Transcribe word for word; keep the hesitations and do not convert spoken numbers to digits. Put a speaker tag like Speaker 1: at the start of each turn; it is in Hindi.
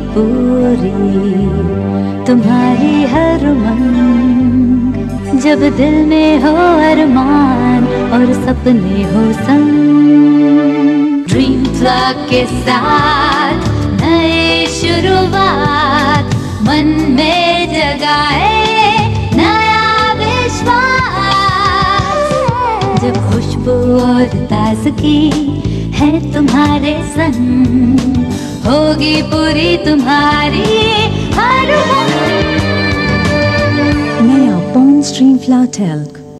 Speaker 1: पूरी तुम्हारी हर उमंग। जब दिल में हो अरमान और सपने हो संग, ड्रीम फ्लैग के साथ नई शुरुआत मन में जगाए नया विश्वास। जब खुशबू और ताजगी है तुम्हारे संग, होगी पूरी तुम्हारी हर उमंग।
Speaker 2: नया पॉन्ड्स ड्रीम फ्लावर टेल्क।